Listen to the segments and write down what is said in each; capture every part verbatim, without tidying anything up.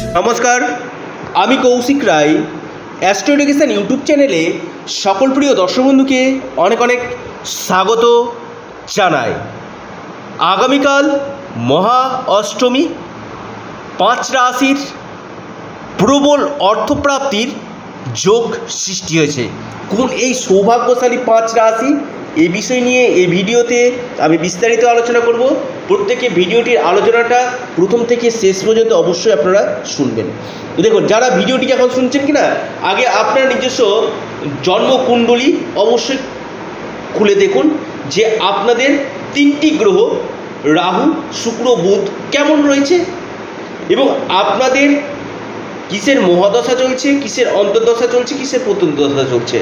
নমস্কার, আমি Kaushik Roy. Astro education YouTube চ্যানেলে সকল প্রিয় দর্শক বন্ধুকে অনেক অনেক স্বাগত জানাই। আগামীকাল মহা অষ্টমী, পাঁচ রাশির প্রবল অর্থপ্রাপ্তির যোগ সৃষ্টি হয়েছে। কোন এই সৌভাগ্যশালী পাঁচ রাশি, এই বিষয় নিয়ে এই ভিডিওতে আমি বিস্তারিত আলোচনা করব। প্রত্যেকে ভিডিওটির আলোচনাটা প্রথম থেকে শেষ পর্যন্ত অবশ্যই আপনারা শুনবেন। দেখুন, যারা ভিডিওটি এখন শুনছেন কিনা, আগে আপনার নিজস্ব জন্মকুণ্ডলী অবশ্যই খুলে দেখুন যে আপনাদের তিনটি গ্রহ রাহু, শুক্র, বুধ কেমন রয়েছে এবং আপনাদের কিসের মহাদশা চলছে, কিসের অন্তর্দশা চলছে, কিসের প্রত্যন্তদশা চলছে।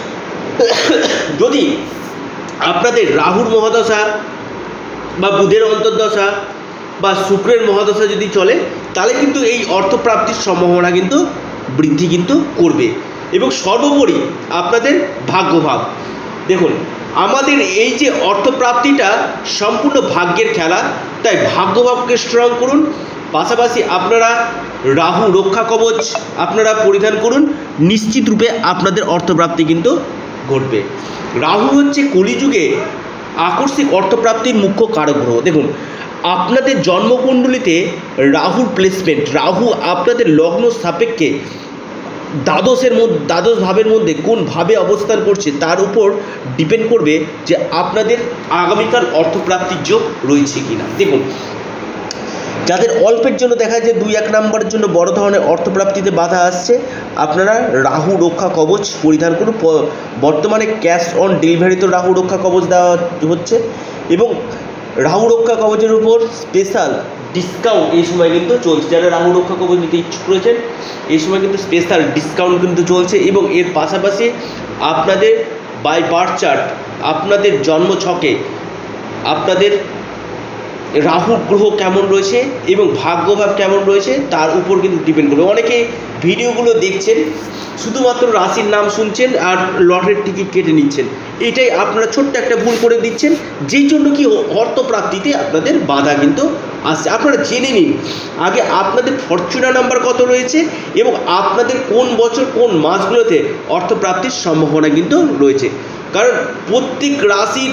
যদি আপনাদের রাহুর মহাদশা বা বুধের অন্তর্দশা বা শুক্রের মহাদশা যদি চলে, তাহলে কিন্তু এই অর্থপ্রাপ্তির সম্ভাবনা কিন্তু বৃদ্ধি কিন্তু করবে। এবং সর্বোপরি আপনাদের ভাগ্যভাব, দেখুন আমাদের এই যে অর্থপ্রাপ্তিটা সম্পূর্ণ ভাগ্যের খেলা, তাই ভাগ্যভাবকে স্ট্রং করুন। পাশাপাশি আপনারা রাহু রক্ষা কবচ আপনারা পরিধান করুন, নিশ্চিত রূপে আপনাদের অর্থপ্রাপ্তি কিন্তু ঘটবে। রাহু হচ্ছে কলিযুগে আকস্মিক অর্থপ্রাপ্তির মুখ্য কারক গ্রহ। দেখুন, আপনাদের জন্মকুণ্ডলিতে রাহুর প্লেসমেন্ট, রাহু আপনাদের লগ্ন সাপেক্ষে দ্বাদশের মধ্যে দ্বাদশ ভাবের মধ্যে কোন ভাবে অবস্থান করছে তার উপর ডিপেন্ড করবে যে আপনাদের আগামীকাল অর্থপ্রাপ্তির যোগ রয়েছে কিনা। দেখুন, যাদের অল্পের জন্য দেখা যায় দুই এক নম্বরের জন্য বড় ধরনের অর্থপ্রাপ্তিতে বাধা আসছে, আপনারা রাহু রক্ষা কবচ পরিধান করুন। বর্তমানে ক্যাশ অন ডেলিভারিতে রাহু রক্ষা কবচ দেওয়া হচ্ছে এবং রাহু রক্ষা কবচের উপর স্পেশাল ডিসকাউন্ট এই সময় কিন্তু চলছে। যারা রাহু রক্ষা কবচ নিতে ইচ্ছুক রয়েছেন, এই সময় কিন্তু স্পেশাল ডিসকাউন্ট কিন্তু চলছে। এবং এর পাশাপাশি আপনাদের বাই বার্থ চার্ট, আপনাদের জন্ম ছকে আপনাদের রাহু গ্রহ কেমন রয়েছে এবং ভাগ্যভাব কেমন রয়েছে তার উপর কিন্তু ডিপেন্ড করবে। অনেকে ভিডিওগুলো দেখছেন, শুধুমাত্র রাশির নাম শুনছেন আর লটারির টিকিট কেটে নিচ্ছেন। এটাই আপনারা ছোট্ট একটা ভুল করে দিচ্ছেন, যেই জন্য কি অর্থপ্রাপ্তিতে আপনাদের বাধা কিন্তু আসছে। আপনারা জেনে নিন আগে আপনাদের ফরচুনা নাম্বার কত রয়েছে এবং আপনাদের কোন বছর কোন মাসগুলোতে অর্থপ্রাপ্তির সম্ভাবনা কিন্তু রয়েছে। কারণ প্রত্যেক রাশির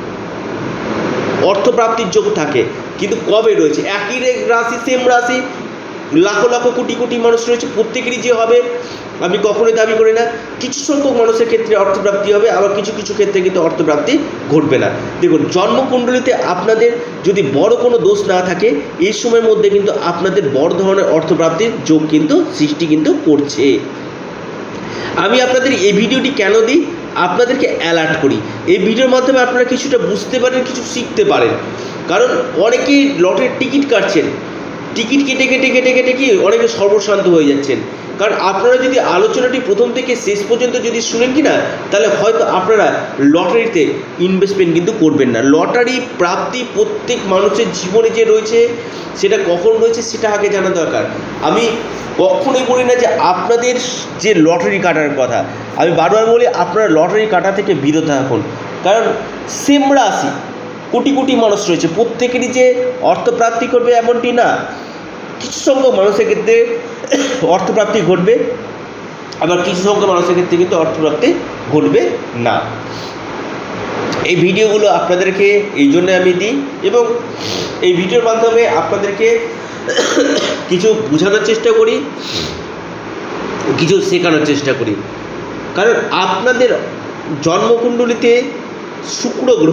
অর্থপ্রাপ্তির যোগ থাকে, কিন্তু কবে রয়েছে? একই রাশি, সেম রাশি, লাখো লাখো কোটি কোটি মানুষ রয়েছে, প্রত্যেকেরই যে হবে আমি কখনোই দাবি করি না। কিছু সংখ্যক মানুষের ক্ষেত্রে অর্থপ্রাপ্তি হবে, আবার কিছু কিছু ক্ষেত্রে কিন্তু অর্থপ্রাপ্তি ঘটবে না। দেখুন, জন্মকুণ্ডলিতে আপনাদের যদি বড় কোনো দোষ না থাকে, এই সময়ের মধ্যে কিন্তু আপনাদের বড় ধরনের অর্থপ্রাপ্তির যোগ কিন্তু সৃষ্টি কিন্তু করছে। আমি আপনাদের এই ভিডিওটি কেন দিই, আপনাদেরকে অ্যালার্ট করি। এই ভিডিওর মাধ্যমে আপনারা কিছুটা বুঝতে পারেন, কিছু শিখতে পারেন। কারণ অনেকেই লটের টিকিট কাটছেন, টিকিট কেটে কেটে কেটে কেটে কি অনেকে সর্বশান্ত হয়ে যাচ্ছেন। কারণ আপনারা যদি আলোচনাটি প্রথম থেকে শেষ পর্যন্ত যদি শুনেন কি না, তাহলে হয়তো আপনারা লটারিতে ইনভেস্টমেন্ট কিন্তু করবেন না। লটারি প্রাপ্তি প্রত্যেক মানুষের জীবনে যে রয়েছে, সেটা কখন রয়েছে সেটা আগে জানা দরকার। আমি কখনোই বলি না যে আপনাদের যে লটারি কাটার কথা, আমি বারবার বলি আপনারা লটারি কাটা থেকে বিরত থাকুন। কারণ সেম রাশি কোটি কোটি মানুষ রয়েছে, প্রত্যেকেরই যে অর্থপ্রাপ্তি করবে এমনটি না। কিছু সংখ্যক মানুষের ক্ষেত্রে অর্থপ্রাপ্তি ঘটবে, আবার কিছু সংখ্যক মানুষের ক্ষেত্রে কিন্তু অর্থপ্রাপ্তি ঘটবে না। এই ভিডিওগুলো আপনাদেরকে এই জন্য আমি দিই এবং এই ভিডিওর মাধ্যমে আপনাদেরকে কিছু বোঝানোর চেষ্টা করি, কিছু শেখানোর চেষ্টা করি। কারণ আপনাদের জন্মকুণ্ডলিতে শুক্র গ্রহ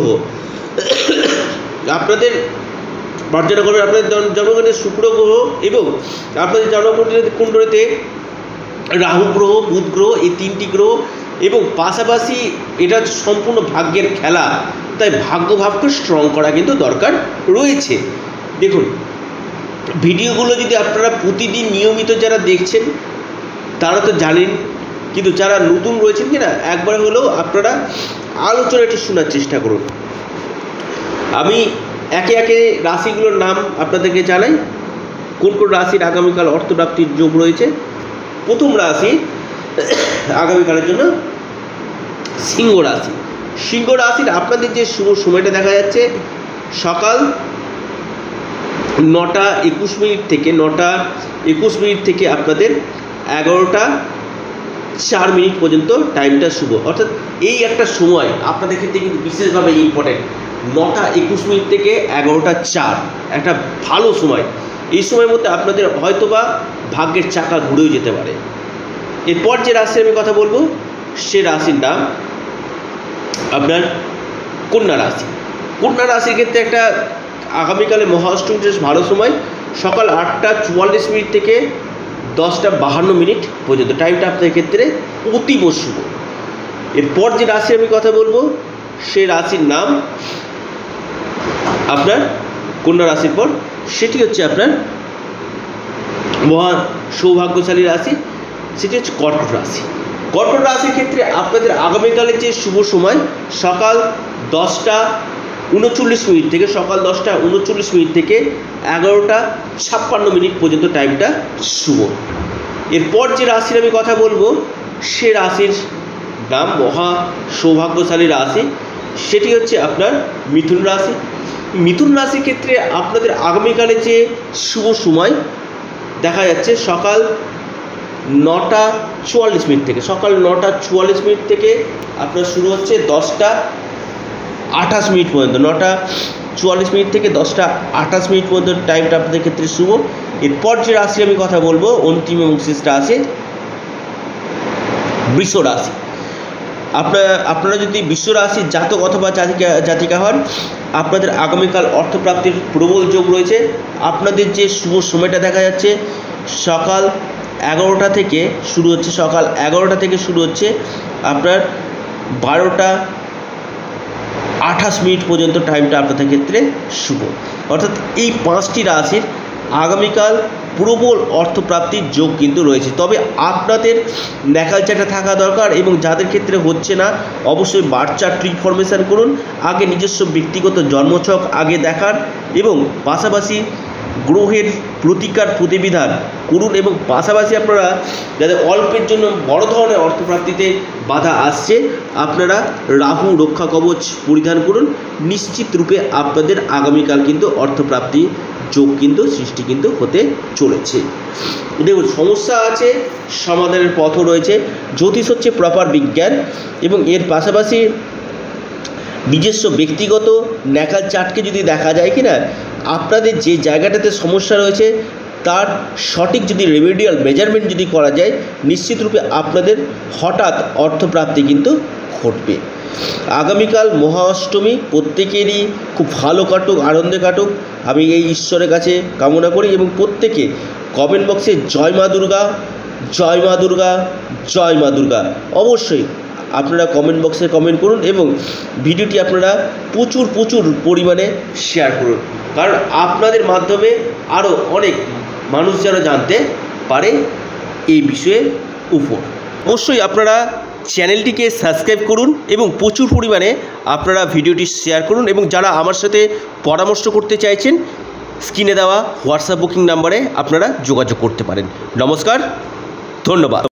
আপনাদের বর্জনা করবে, আপনাদের জন্মকুণ্ডলিতে শুক্র গ্রহ এবং আপনাদের জন্মকুণ্ডলিতে কুণ্ডলিতে রাহু গ্রহ, বুধ গ্রহ, এই তিনটি গ্রহ এবং পাশাপাশি এটা সম্পূর্ণ ভাগ্যের খেলা, তাই ভাগ্যভাবকে স্ট্রং করা কিন্তু দরকার রয়েছে। দেখুন, ভিডিওগুলো যদি আপনারা প্রতিদিন নিয়মিত যারা দেখছেন তারা তো জানেন, কিন্তু যারা নতুন রয়েছেন কিনা একবার হলেও আপনারা আলোচনাটি শোনার চেষ্টা করুন। আমি একে একে রাশিগুলোর নাম আপনাদেরকে জানাই, কোন কোন রাশির আগামীকাল অর্থপ্রাপ্তির যোগ রয়েছে। প্রথম রাশি আগামীকালের জন্য সিংহ রাশি। সিংহ রাশির আপনাদের যে শুভ সময়টা দেখা যাচ্ছে সকাল নটা একুশ মিনিট থেকে নটা একুশ মিনিট থেকে আপনাদের এগারোটা চার মিনিট পর্যন্ত টাইমটা শুভ। অর্থাৎ এই একটা সময় আপনাদের ক্ষেত্রে কিন্তু বিশেষভাবে ইম্পর্টেন্ট। নটা একুশ মিনিট থেকে এগারোটা চার একটা ভালো সময়। এই সময়ের মধ্যে আপনাদের হয়তোবা ভাগ্যের চাকা ঘুরেও যেতে পারে। এরপর যে রাশির আমি কথা বলবো সে রাশির নাম আপনার কন্যা রাশি। কন্যা রাশির ক্ষেত্রে একটা আগামীকালে মহাঅষ্টমী বেশ ভালো সময়, সকাল আটটা চুয়াল্লিশ মিনিট থেকে দশটা বাহান্ন মিনিট পর্যন্ত টাইমটা আপনাদের ক্ষেত্রে অতীব শুভ। এরপর যে রাশি আমি কথা বলবো সে রাশির নাম আপনার কন্যা রাশির পর সেটি হচ্ছে আপনার মহা সৌভাগ্যশালী রাশি, সেটি হচ্ছে কর্কট রাশি। কর্কট রাশির ক্ষেত্রে আপনাদের আগামীকালের যে শুভ সময় সকাল দশটা উনচল্লিশ মিনিট থেকে সকাল দশটা উনচল্লিশ মিনিট থেকে এগারোটা ছাপ্পান্ন মিনিট পর্যন্ত টাইমটা শুভ। এরপর যে রাশির আমি কথা বলবো সে রাশির নাম মহা সৌভাগ্যশালী রাশি, সেটি হচ্ছে আপনার মিথুন রাশি। মিথুন রাশির ক্ষেত্রে আপনাদের আগামীকালে যে শুভ সময় দেখা যাচ্ছে সকাল নটা চুয়াল্লিশ মিনিট থেকে সকাল নটা চুয়াল্লিশ মিনিট থেকে আপনার শুরু হচ্ছে দশটা আঠাশ মিনিট পর্যন্ত নটা চুয়াল্লিশ মিনিট থেকে দশটা আঠাশ মিনিট পর্যন্ত টাইমটা আপনাদের ক্ষেত্রে শুভ। এরপর যে রাশি আমি কথা বলবো অন্তিম এবং শেষ রাশি বৃষ রাশি। আপনারা আপনারা যদি বিশ্ব রাশির জাতক অথবা জাতিকা জাতিকা হন আপনাদের আগামীকাল অর্থপ্রাপ্তির প্রবল যোগ রয়েছে। আপনাদের যে শুভ সময়টা দেখা যাচ্ছে সকাল এগারোটা থেকে শুরু হচ্ছে সকাল এগারোটা থেকে শুরু হচ্ছে আপনার বারোটা আঠাশ মিনিট পর্যন্ত টাইমটা আপনাদের ক্ষেত্রে শুভ। অর্থাৎ এই পাঁচটি রাশির আগামীকাল প্রবল অর্থপ্রাপ্তির যোগ কিন্তু রয়েছে। তবে আপনাদের ন্যাকালচারটা থাকা দরকার এবং যাদের ক্ষেত্রে হচ্ছে না অবশ্যই বার্থ চার্ট রিফরমেশন করুন, আগে নিজস্ব ব্যক্তিগত জন্মছক আগে দেখান এবং পাশাপাশি গ্রহের প্রতিকার প্রতিবিধান করুন এবং পাশাপাশি আপনারা যাদের অল্পের জন্য বড় ধরনের অর্থপ্রাপ্তিতে বাধা আসছে আপনারা রাহু রক্ষা কবচ পরিধান করুন। নিশ্চিত রূপে আপনাদের আগামীকাল কিন্তু অর্থপ্রাপ্তি যোগ কিন্তু সৃষ্টি কিন্তু হতে চলেছে। দেখুন সমস্যা আছে, সমাধানের পথও রয়েছে। জ্যোতিষ হচ্ছে প্রপার বিজ্ঞান এবং এর পাশাপাশি নিজস্ব ব্যক্তিগত ন্যাকাল চার্টকে যদি দেখা যায় কি না আপনাদের যে জায়গাটাতে সমস্যা রয়েছে তার সঠিক যদি রেমেডিয়াল মেজারমেন্ট যদি করা যায় নিশ্চিত রূপে আপনাদের হঠাৎ অর্থপ্রাপ্তি কিন্তু ঘটবে। আগামীকাল মহা অষ্টমী প্রত্যেকেরই খুব ভালো কাটুক, আনন্দে কাটুক আমি এই ঈশ্বরের কাছে কামনা করি এবং প্রত্যেকে কমেন্ট বক্সে জয় মা দুর্গা জয় মা দুর্গা জয় মা দুর্গা অবশ্যই আপনারা কমেন্ট বক্সে কমেন্ট করুন এবং ভিডিওটি আপনারা প্রচুর প্রচুর পরিমাণে শেয়ার করুন, কারণ আপনাদের মাধ্যমে আরও অনেক মানুষ যেন জানতে পারে এই বিষয়ের উপর। অবশ্যই আপনারা চ্যানেলটিকে সাবস্ক্রাইব করুন এবং প্রচুর পরিমাণে আপনারা ভিডিওটি শেয়ার করুন এবং যারা আমার সাথে পরামর্শ করতে চাইছেন স্ক্রিনে দেওয়া হোয়াটসঅ্যাপ বুকিং নাম্বারে আপনারা যোগাযোগ করতে পারেন। নমস্কার, ধন্যবাদ।